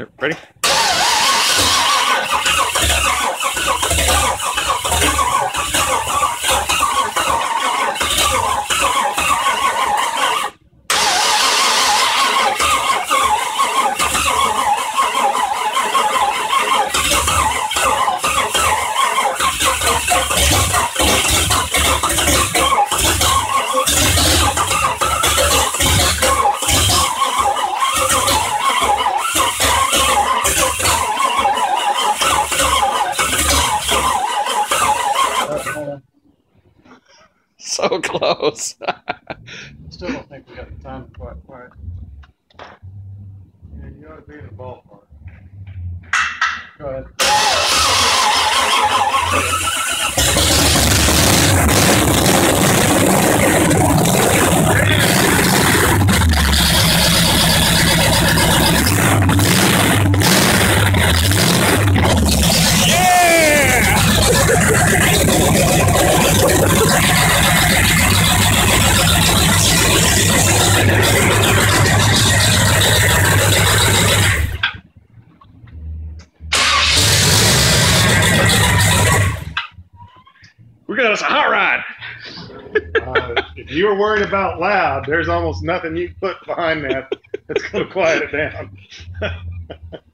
Here, ready? So close. Still don't think we got the time quite right. Yeah, you ought to be in the ballpark. Go ahead. We got us a hot rod. If you were worried about loud, there's almost nothing you can put behind that that's going to quiet it down.